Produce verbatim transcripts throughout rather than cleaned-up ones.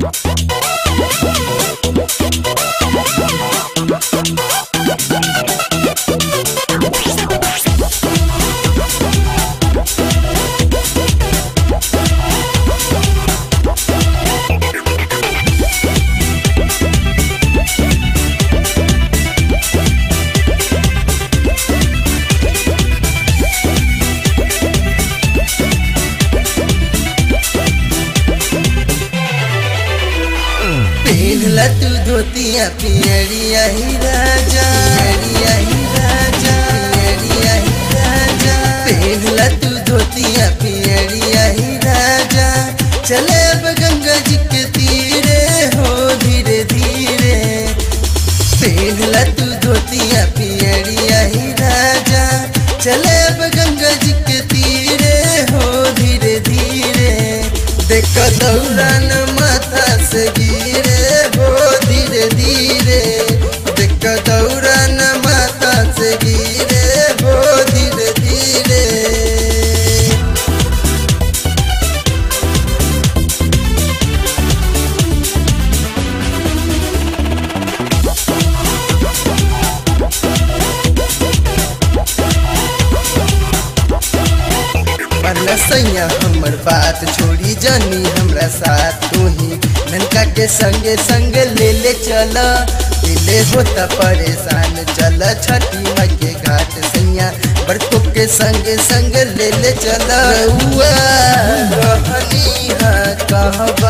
पेहला तू धोतिया पियरिया ही राजा, पियरिया ही राजा, पियरिया ही राजा। पेहला तू धोतिया पियरिया ही राजा, चले अब गंगा जी के तीरे हो धीरे धीरे। पेहला तू धोतिया पियरिया ही राजा, चले अब गंगा जी के तीरे हो धीरे धीरे। देख दौरान माथा से गिरे हो धीरे धीरे, देख दौरान माथा से गिरे हो धीरे धीरे। सैया हमर बात छोड़ी जानी हमरा साथ तू ही ननका के संगे संग ले ले चला, ले होता परेशान चल छठी माई के घाट। सैया बरतों के संगे संग ले ले चला। रहनी हा कहबा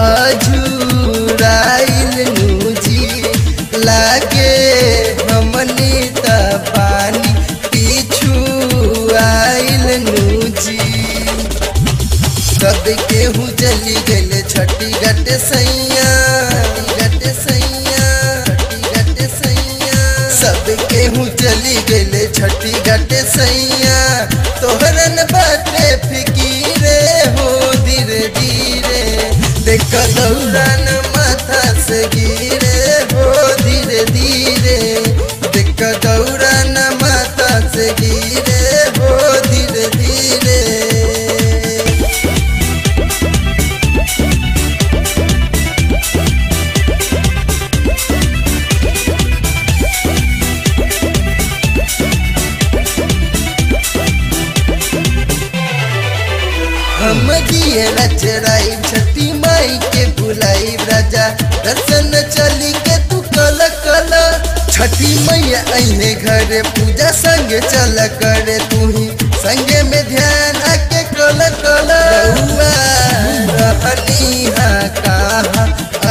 अझुराइल नूजी, लागे हमनी त पानी पीछू आइल नूजी। सब केहू जली गले छठी घाट सैया, घाट सैया, घाट सैया। सब केहू जली गले छठी घाट सैया, तोहरन बाटे फिकीरे हो धीरे धीरे। देख दौरान माथा से गिरे हो धीरे धीरे, देख दौरान माथा से गिरे हो धीरे धीरे। हम दिए नचराई छठी माई के बुलाई राजा, दर्शन चली के तू कल कल। छठी मैया अइने घरे पूजा संगे चल करे, तू ही संगे में ध्यान आके कल कल। रहनी हा कहा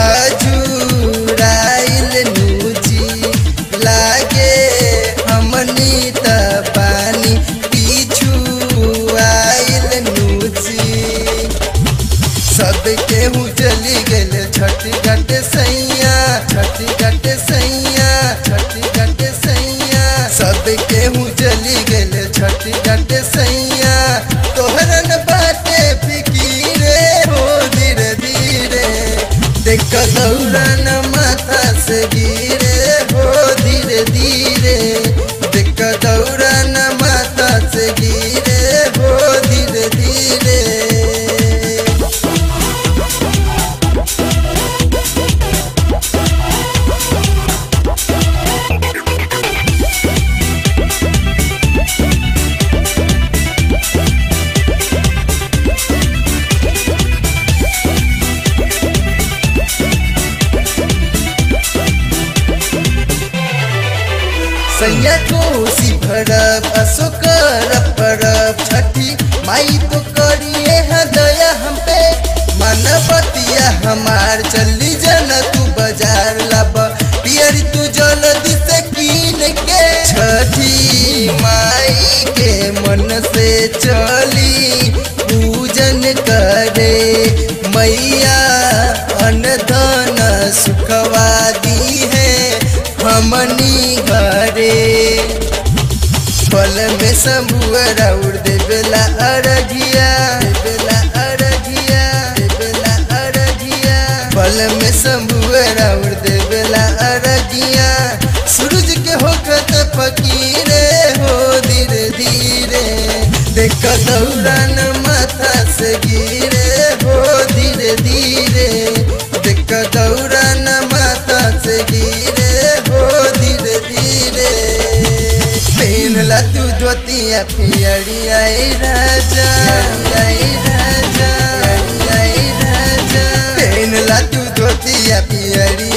अझुराइल नूजी, लागे हमनी त पानी पीछू आइल नूजी। सब केहू चली गले छठी घाट सैया, छठी घाट सैया, छठी घाट सैया। सब केहू चली गले छठी घाट सैया, तोहरन बाटे फिकीरे हो धीरे धीरे। देख दौरान माथा से गिरे हो धीरे धीरे, देख दौरान माथा से गिरे हो धीरे धीरे। सैया कोसी भरब असो करब परब छठी माई तो करिए है दया हम पे। मानवतिया हमार चली जन तू बाजार लब, पियरी तू जल्दी से कीन के। छठी माई के मन से चली पूजन करे, मैया अन्न धन सुखवा दी है हमनी घरे। पल में शंभुअरा उड़ देवेला अरघिया, देवेला अरघिया, देवेला अरघिया। पल में शंभुअरा उड़ देवेला अरघिया, सूरज के होखत फकीरे हो धीरे धीरे। देख दौरान माथा से गिरे हो धीरे धीरे, देख धोतिया पियरिया ए राजा ए राजा ए राजा पहनला तू धोतिया पियरिया